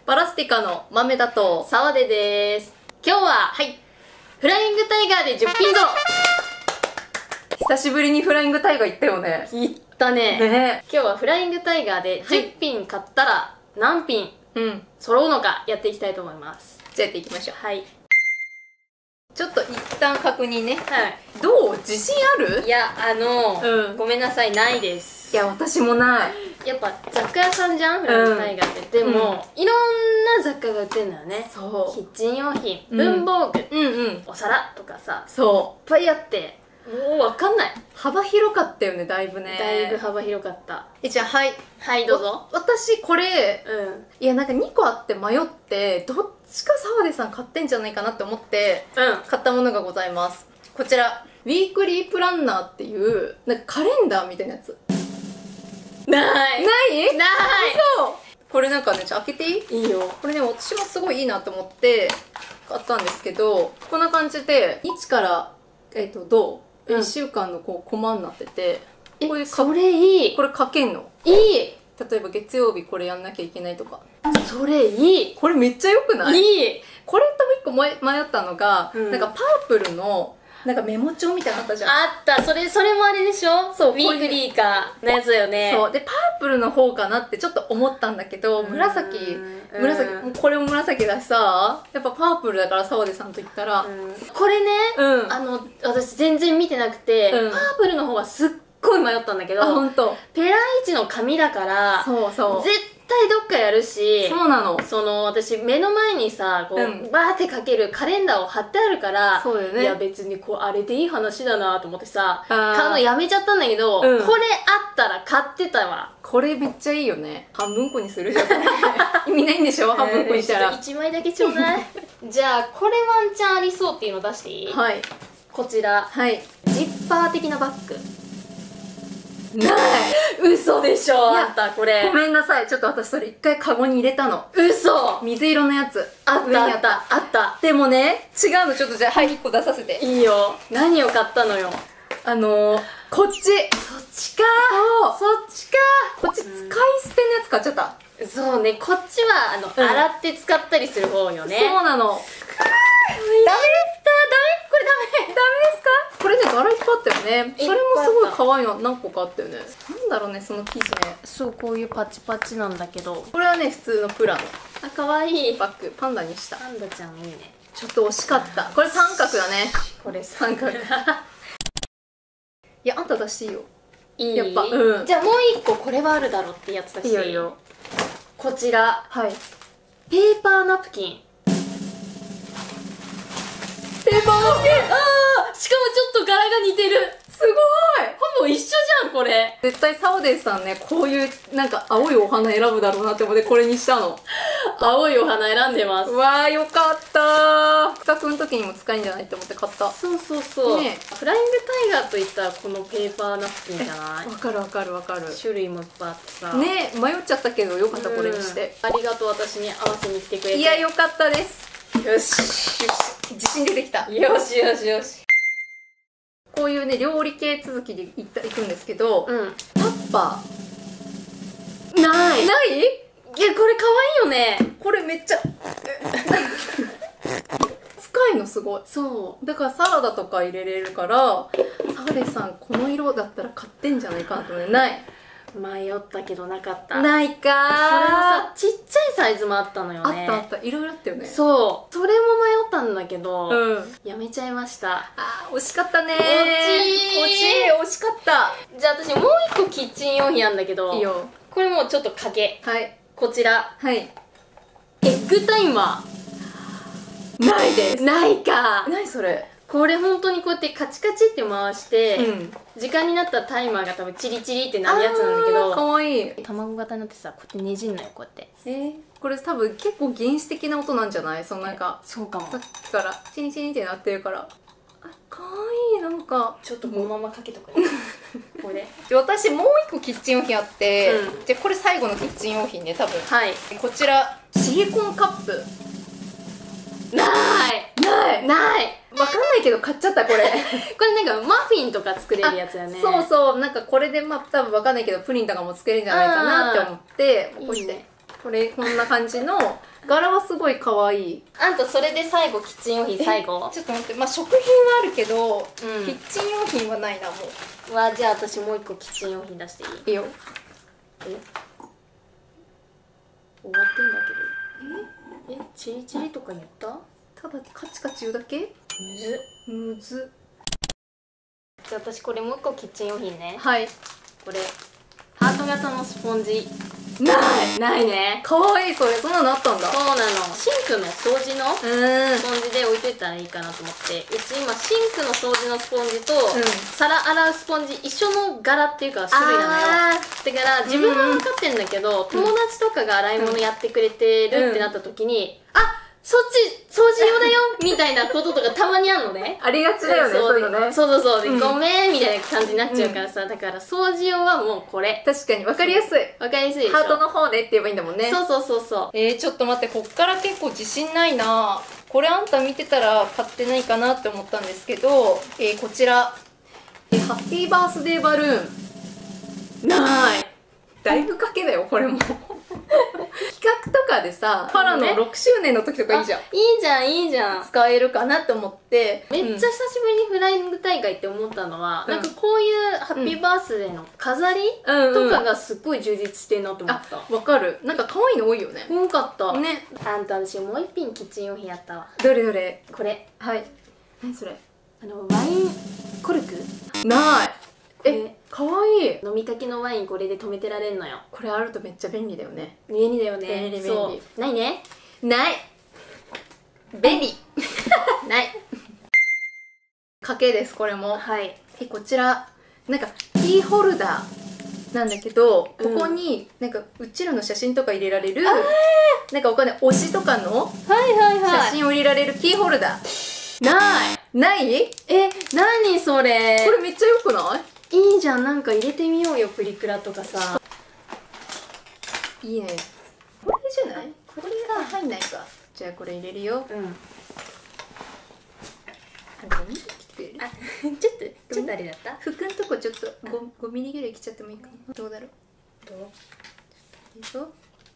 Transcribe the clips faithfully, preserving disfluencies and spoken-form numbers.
バラスティカの豆だと澤出です。今日は、はい、フライングタイガーでじゅっピンぞ。 久しぶりにフライングタイガー行ったよね。 行ったね。 ね。 今日はフライングタイガーでじゅっピン買ったら何ピンうん揃うのかやっていきたいと思います。 じゃあやっていきましょう。 はい。 ちょっと一旦確認ね。 はい。 どう？自信ある？ いや、あの、 うんごめんなさい、ないです。 いや、私もない。 やっぱ雑貨屋さんじゃん、フライングタイガーって。でも、いろんな雑貨が売ってんだよね。 そう。 キッチン用品、 うん文房具、 うんうん。 お皿とかさ、 そいっぱいあって、もうわかんない。 う。幅広かったよね、だいぶね。 だいぶ幅広かった。 え、じゃあ、はい。 はい、どうぞ。 私、これ、 うん。 いや、なんかにこあって迷って、どっちか澤出さん買ってんじゃないかなって思って、 うん。 買ったものがございます。こちら、ウィークリープランナーっていう、なんかカレンダーみたいなやつ。 ないないないそうこれなんかね、ちょ、開けていい？ いいよ。 これね、私もすごいいいなと思って買ったんですけど、こんな感じで、いちから、えっと、どう、 うんいっ 週間のこう、コマになってて、これえ、 かそれいい。 これ書けんの。 いい。 例えば月曜日これやんなきゃいけないとか。 それいい。 これめっちゃ良くない？ いい。 これともう一個迷迷ったのが、 うんなんかパープルの、なんかメモ帳みたいなのあったじゃん。 あった。それ、それもあれでしょ？ そうウィークリーかのやつだよね。 そう。で、パープルの方かなってちょっと思ったんだけど、紫、 うん紫、 うんもうこれも紫だしさ、やっぱパープルだから澤出さんと言ったら、 うんこれね、 うん。 あの、私全然見てなくて、 うんパープルの方はすっごい迷ったんだけど、 あ、ほんと。 ペライチの紙だから、 そうそう。 絶対どっかやるし、 そうなの。 その私目の前にさこう、 うんバーってかけるカレンダーを貼ってあるからそうだよねいや別にこうあれでいい話だなと思ってさあー買うのやめちゃったんだけど、 うんこれあったら買ってたわ。 これめっちゃいいよね。半分こにするじゃん。意味ないんでしょ半分こにしたら。 えーちょっといちまいだけちょうだいじゃあこれワンチャンありそうっていうの出していい？ はい。 こちらはい。 ジッパー的なバッグ。 ない嘘でしょいやあんたこれごめんなさい。ちょっと私それ一回カゴに入れたの。 嘘水色のやつ。 あっ上にたあったあったでもね、違うのちょっとじゃあ、はい、一個出させて。 いいよ。何を買ったのよ。 あのー、こっち。 そっちかそう。 そっちかこっち使い捨てのやつ買っちゃった。 そうね、こっちはあの、 うん洗って使ったりする方よね。 そうなの。ダメ？ ダメこれダメダメですか？これね、柄いっぱいあったよね。 いっぱいそれもすごい可愛いの何個かあったよね。なんだろうね、その生地ね。 そう、こういうパチパチなんだけど。 これはね、普通のプラのあ、かわいい。 バッグ、パンダにした。 パンダちゃんいいね。 ちょっと惜しかった。これ三角だね。 これ三角。いや、あんた出していいよ。 いいやっぱうんじゃあもう一個これはあるだろうってやつだし。 いいよいいよ。 こちら、 はい。 ペーパーナプキン。 ペーパーナプキン。 あーしかもちょっと柄が似てる。 すごい。 ほぼ一緒じゃん、これ。 絶対サオデイさんね、こういうなんか青いお花選ぶだろうなって思ってこれにしたの。 青いお花選んでます。 うわー、よかったー。企画の時にも使えんじゃないって思って買った。 そうそうそう。 ねフライングタイガーといったらこのペーパーナプキンじゃない？ わかるわかるわかる。 種類もいっぱいあってさ。 ね迷っちゃったけどよかった、これにして。 うんありがとう、私に合わせに来てくれて。 いや、よかったです。 よし。 自信出てきた。 よしよしよし。 こういうね、料理系続きでいったいくんですけど、 うん。 タッパない。 ー。ないいや、これ可愛いよね。 これめっちゃ、深いのすごい。 そだからサラダとか入れれるから、サーレさんこの色だったら買ってんじゃないかなと思って。ない。 う。迷ったけどなかった。 ないかー。 それもさ、ちっちゃいサイズもあったのよあっね。 たあった。いろいろあったよね。 そう。それも迷ったんだけど、 うん。 やめちゃいました。 あー、惜しかったねー。 惜しい惜しい。惜しかった。 じゃあ私もう一個キッチン用品あんだけど、 いいよ。 これもうちょっと賭け。 はい。 こちら、 はい。 エッグタイマないでー。ないか。 何それ？ これ本当にこうやってカチカチって回して、 うん。 時間になったらタイマーが多分チリチリってなるやつなんだけあーかど、 わいい。 卵型になってさ、こうやってねじんのよ、こうやって。 えー、これ多分結構原始的な音なんじゃない？そのなんかそうかも。 さっきからチリチリってなってるから。あ、かわいい。なんかちょっとこのままかけとくね。これで。 で私もう一個キッチン用品あって、 うんでこれ最後のキッチン用品ね多分。 はい。 こちらシリコンカップ。 ないない。 ないわかんないけど買っちゃったこれ。 これなんかマフィンとか作れるやつやね。 そうそう、なんかこれでまあ多分わかんないけどプリンとかもつけるんじゃないかなって思って、こうしていいね。 これこんな感じの柄はすごい可愛い。 あんたそれで最後キッチン用品最後。 ちょっと待って、まあ食品はあるけど、 うんキッチン用品はないな。もうわ、じゃあ私もう一個キッチン用品出していい？ いいよ。 え終わってんだけど。ええチリチリとか言った？ ただカチカチ言うだけ？ むず。 むず。 じゃあ私これもう一個キッチン用品ね。 はい。 これハート型のスポンジ。 ないないね。 かわいい。それそんなのあったんだ。 そうなの。シンクの掃除のうーん。 スポンジで置いといたらいいかなと思って、うち今シンクの掃除のスポンジと、 うん皿洗うスポンジ一緒の柄っていうか種類なのよ。 あだから自分は分かってんだけど、友達とかが洗い物やってくれてるってなった時に、あ、そっち掃除用だよみたいなこととかたまにあるのね。 ありがちだよね、そういうのね。 そうそうそう、でうんごめんみたいな感じになっちゃうからさ、だから掃除用はもうこれ。 確かに分かりやすい。 わかりやすいでしょ。 ハートの方ねって言えばいいんだもんね。 そうそうそうそう。 えー、ちょっと待って、こっから結構自信ないな。これあんた見てたら買ってないかなって思ったんですけど、えー、こちら、えー、ハッピーバースデーバルーン。ない。だいぶ賭けだよ、これも。企画とかでさ、パラのろくしゅうねんの時とかいいじゃん。 いいじゃん、いいじゃん。 使えるかなって思って、 めっちゃ久しぶりにフライング大会って思ったのは、 うんなんかこういうハッピーバースデーの飾り、 うんうんとかがすっごい充実してるなと思った。 あ、わかる。なんか可愛いの多いよね。 多かった。 ね。 あんた私もう一品キッチン用品やったわ。 どれどれ。 これ。 はい。何それ。 あの、ワインコルクない。ええ、 かわいい。 飲みかけのワインこれで止めてられんのよ。 これあるとめっちゃ便利だよね。 便利だよね。 便利便利そうないね。 ない。便利。ない。賭けです、これも。 はい。 え、こちら、なんか、キーホルダーなんだけど、 うんここに、なんか、うちらの写真とか入れられる、なんかお金、推しとかのはいはいはい。 写真を入れられるキーホルダー。 ないないえ、なにそれこれめっちゃ良くない？ いいじゃん、なんか入れてみようよ、プリクラとかさ。 いいね。これじゃない？これが入んないか。じゃあこれ入れるよ。 うん。 あ、ゴミ来てくれる？ あ、ちょっと、ちょっとあれだった服んとこちょっとごミリぐらい来ちゃってもいいかな。どうだろう？ どういいぞ。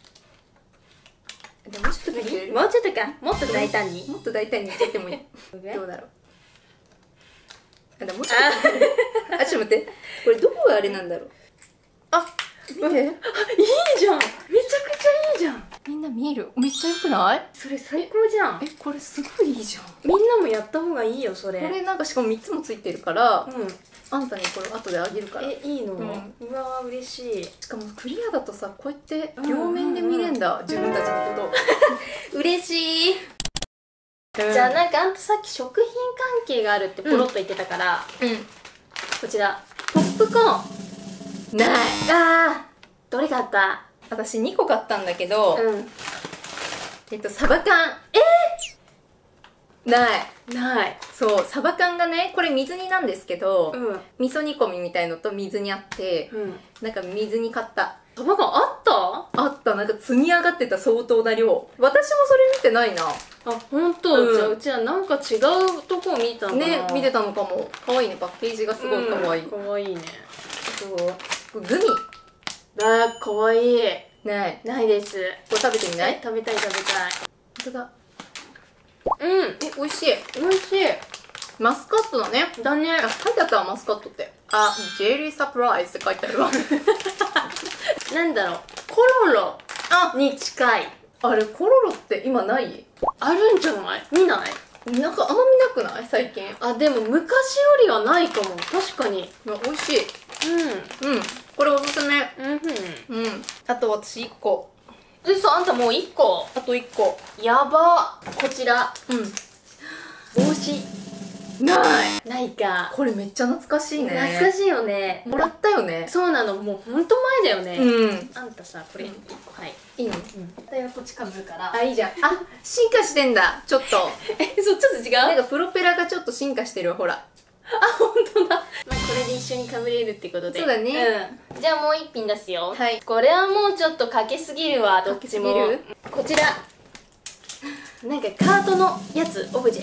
でももうちょっと来てくれる？ もうちょっとか、もっと大胆に。 もっと大胆にいっちゃってもいい。どうだろう？あ、でももうちょっあ、 と。あ、ちょっと待って。これどこがあれなんだろう？ あ、 見て。 いいじゃん。めちゃくちゃいいじゃん。 みんな見える？めっちゃ良くない？ それ最高じゃん。 え、これすごいいいじゃん。 みんなもやった方がいいよ、それ。 これなんかしかもみっつもついてるから、 うあんたにこれ後であげるから。 ん。え、いいの、 ううんわー、嬉しい。 しかもクリアだとさ、こうやって両面で見れんだ、自分たちのこ嬉しい。 と。 じゃあなんかあんたさっき食品関係があるってポロッと言ってたから、 うん。 こちら、ポップコーン。 ない。 あー、どれ買った？ 私にこ買ったんだけど、 うん。 えっと、サバ缶。えー、ない。 ない。 そう、サバ缶がね、これ水煮なんですけど、 うん。 味噌煮込みみたいのと水煮あって、 うん。 なんか水煮買った。 サバ缶あったあった、なんか積み上がってた相当な量。私もそれ見てないな。 あ、ほんと、 うんじゃあうちはなんか違うとこを見たのかな。 ね、見てたのかも。かわいいね、パッケージがすごいかわいい。 うん、かわいいね。 そう、グミ。 あー、かわいい。 ない。 ないです。 これ食べてみない？ 食べたい食べたい。 本当だ。 うん、 え、美味しい。 美味しい。 マスカットだね。 だね。 あ、書いてあったわ、マスカットって。あ、ジェリーサプライズって書いてあるわ。 なんだろう、コロロあ、 に近い。 あれ、コロロって今ない？ あるんじゃない？見ないなんかあんま見なくない最近。 あ、でも昔よりはないかも。確かに。 いや、美味しい。 ううん。これおすすめ。 ん。うんふん。 うん。あと私いっこ。 うそ、あんたもういっこ。 あといっこ。 やば。こちら。 うん。 帽子。 ない。 ないか。 これめっちゃ懐かしいね。 懐かしいよね。 もらったよね。 そうなの、もうほんと前だよね。 うん。 あんたさ、これいっこ、はい。 いいね。 私はこっちかぶるから。 あ、いいじゃん。あ、進化してんだ。ちょっと。 え、そう、ちょっと違う？ なんかプロペラがちょっと進化してるわ、ほら。 あ、ほんとだ。まあ、これで一緒にかぶれるってことで。 そうだね。 うん。じゃあもう一品出すよ。 はいこれはもうちょっとかけすぎるわ、どっちも。 かけすぎる？ こちら。なんかカートのやつ、オブジェ。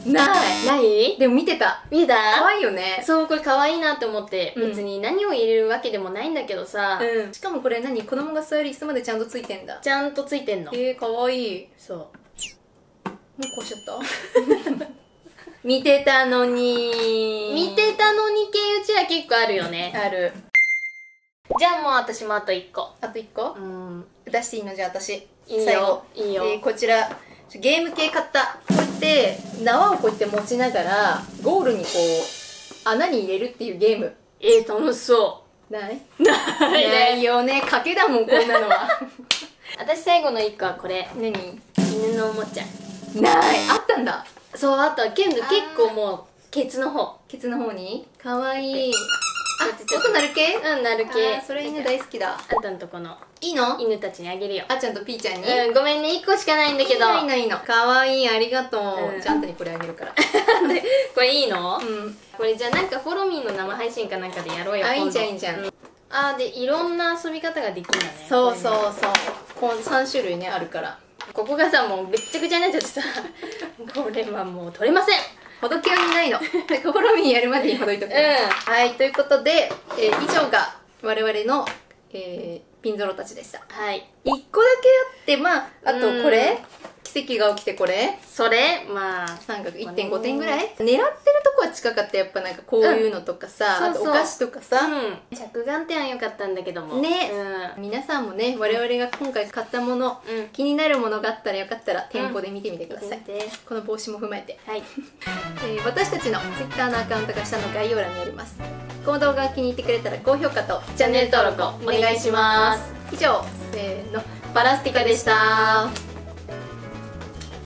ないないでも見てた。 見た可愛いよね。 そう、これ可愛いなって思って、 うん別に何を入れるわけでもないんだけどさ、 うん、しかもこれ何、子供が座る椅子までちゃんとついてんだ。 ちゃんとついてんの。 えー、かわいい。 そう。 もうこうしちゃった見てたのに。 見てたのに系うちは結構あるよね。 ある。 じゃあもう私もあといっこ。 あといっこうん。 出していいの？じゃあ私。 いいよ最後。 いいよえー、こちら。ゲーム系買った。こうやって縄をこうやって持ちながらゴールにこう穴に入れるっていうゲーム。 えー、楽しそない？ ないないよね。賭けだもんこんなのは。 私最後のいっこはこれ。 何？ 犬のおもちゃ。 ない。あったんだ。 そう、あとはけんど結構もう、ケツの方。 ケツの方に。かわいい。あ、 ちょっと音鳴る系？ うん、なるあ系ー。それ犬大好きだ。 あんたんとこのいいの？ 犬たちにあげるよ。 あっちゃんとピーちゃんに。 うん、ごめんね、いっこしかないんだけど。 いいのいいのいいの。かわいい、ありがとう。 うんじゃああんたにこれあげるから。 これいいの？ うん。 これじゃあなんかフォロミーの生配信かなんかでやろうよ。 あ、い今度いじゃんいいじゃん。 うあー、で、いろんな遊び方ができるんだね。 そうそうこれねそう。このさん種類ね、あるから。 ここがさ、もうべっちゃくちゃになっちゃってさ、これはもう取れません。 ほどけようにないの。試みにやるまでにほどいとく。 うんはい、ということで、えー以上が我々の、えーピンゾロたちでした。 はい。 いっこだけあって、まあ、あとこれ、奇跡が起きてこれ、 それ、まあ、 三角いってんごてんぐらい狙ってるとこは近かった。やっぱなんかこういうのとかさ、 うんそうそうあとお菓子とかさ、 うん。着眼点は良かったんだけども。 ねうん。 皆さんもね、我々が今回買ったもの、 うん。 気になるものがあったらよかったら店舗で見てみてください。 で、 この帽子も踏まえて、 はい。 えー私たちの Twitter のアカウントが下の概要欄にあります。この動画が気に入ってくれたら高評価とチャンネル登録をお願いします。 以上、せーの、 バラスティカでした。